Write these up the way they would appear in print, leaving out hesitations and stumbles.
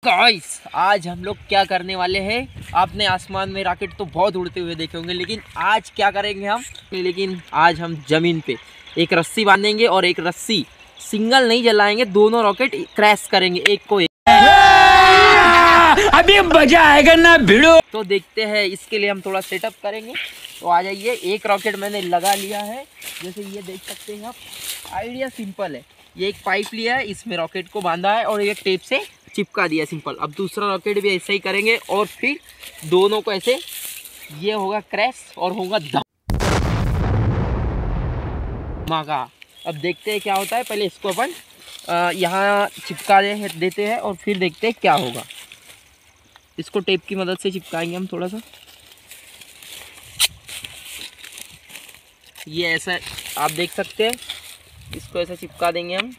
Guys आज हम लोग क्या करने वाले हैं। आपने आसमान में रॉकेट तो बहुत उड़ते हुए देखे होंगे, लेकिन आज क्या करेंगे हम। आज हम जमीन पे एक रस्सी बांधेंगे और एक रस्सी सिंगल नहीं जलाएंगे, दोनों रॉकेट क्रैश करेंगे एक को एक। अभी मजा आएगा ना भिड़ो। तो देखते हैं, इसके लिए हम थोड़ा सेटअप करेंगे। तो आ जाइए, एक रॉकेट मैंने लगा लिया है, जैसे ये देख सकते हैं आप। आइडिया सिंपल है, ये एक पाइप लिया है, इसमें रॉकेट को बांधा है और एक टेप से चिपका दिया, सिंपल। अब दूसरा रॉकेट भी ऐसे ही करेंगे और फिर दोनों को ऐसे, ये होगा क्रैश और होगा धमाका। अब देखते हैं क्या होता है। पहले इसको अपन यहाँ चिपका देते हैं और फिर देखते हैं क्या होगा। इसको टेप की मदद से चिपकाएंगे हम थोड़ा सा। ये ऐसा आप देख सकते हैं, इसको ऐसा चिपका देंगे हम।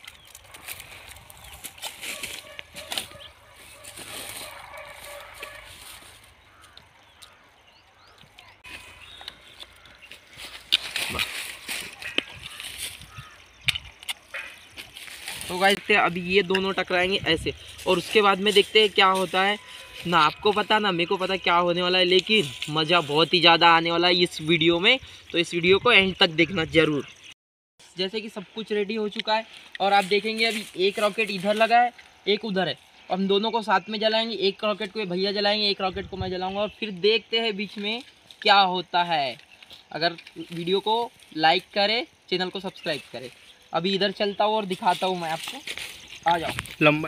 तो गाइस अभी ये दोनों टकराएंगे ऐसे, और उसके बाद में देखते हैं क्या होता है। ना आपको पता ना मेरे को पता क्या होने वाला है, लेकिन मज़ा बहुत ही ज़्यादा आने वाला है इस वीडियो में। तो इस वीडियो को एंड तक देखना ज़रूर। जैसे कि सब कुछ रेडी हो चुका है और आप देखेंगे अभी एक रॉकेट इधर लगा है, एक उधर है। हम दोनों को साथ में जलाएंगे, एक रॉकेट को भैया जलाएंगे, एक रॉकेट को मैं जलाऊँगा, और फिर देखते हैं बीच में क्या होता है। अगर वीडियो को लाइक करें, चैनल को सब्सक्राइब करें। अभी इधर चलता हूँ और दिखाता हूँ मैं आपको। आ जाओ लंबा।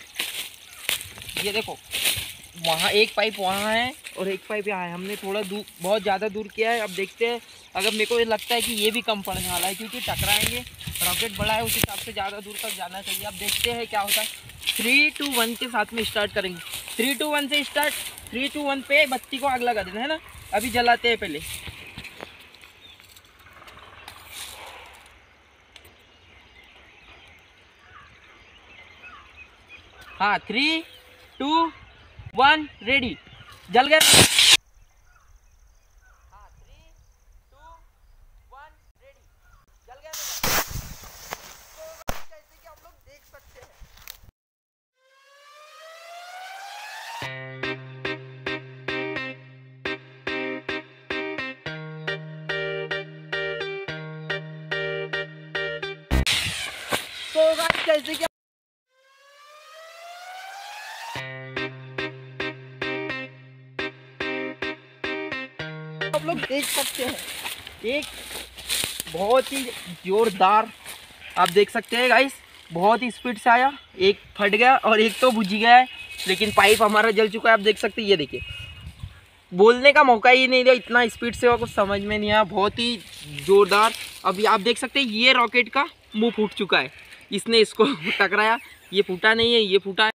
ये देखो, वहाँ एक पाइप वहाँ है और एक पाइप यहाँ है। हमने थोड़ा दूर, बहुत ज़्यादा दूर किया है। अब देखते हैं, अगर मेरे को ये लगता है कि ये भी कम पड़ने वाला है, क्योंकि टकराएंगे, रॉकेट बड़ा है, उस हिसाब से ज़्यादा दूर तक जाना चाहिए। अब देखते हैं क्या होता है। 3, 2, 1 के साथ में स्टार्ट करेंगे। 3, 2, 1 से स्टार्ट। 3, 2, 1 पे बत्ती को आग लगा देना है ना। अभी जलाते हैं पहले। हाँ, 3, 2, 1 रेडी। जल गया। हाँ, 3, 2, 1 रेडी। जल गया। तो जैसे कि आप लोग देख सकते हैं, तो जैसे कि आप लोग देख सकते हैं, एक बहुत ही जोरदार, आप देख सकते हैं गाइस, बहुत ही स्पीड से आया। एक फट गया और एक तो बुझ गया है, लेकिन पाइप हमारा जल चुका है। आप देख सकते हैं, ये देखिए, बोलने का मौका ही नहीं दिया, इतना स्पीड से, कुछ समझ में नहीं आया। बहुत ही जोरदार। अभी आप देख सकते हैं, ये रॉकेट का मुंह फूट चुका है, इसने इसको टकराया। ये फूटा नहीं है, ये फूटा है।